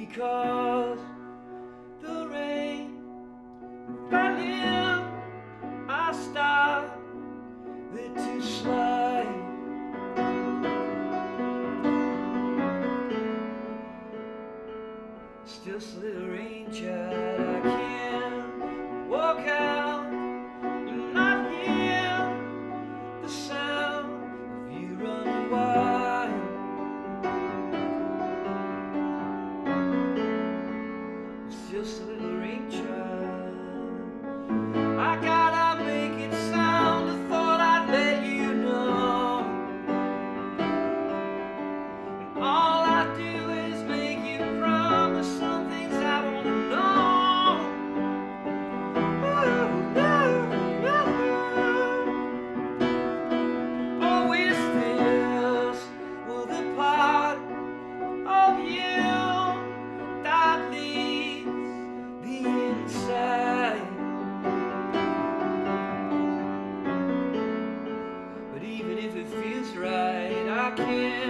because the rain fell in, I started to slide. It's just a little rain, child. I can't walk out and not hear the sound of you running wild. It's just a little rain, child. I gotta make it sound. I thought I'd let you know. And all I do is make you promise some things I won't know. Oh, is this the part of you that leaves the inside? But even if it feels right, I can't